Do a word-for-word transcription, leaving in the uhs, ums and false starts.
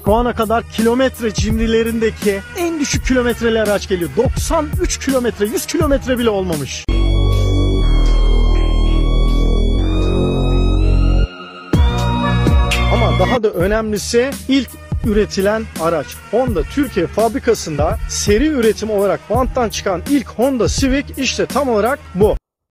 Şu ana kadar kilometre cimrilerindeki en düşük kilometreli araç geliyor. doksan üç kilometre, yüz kilometre bile olmamış. Ama daha da önemlisi ilk üretilen araç. Honda Türkiye fabrikasında seri üretim olarak banttan çıkan ilk Honda Civic işte tam olarak bu.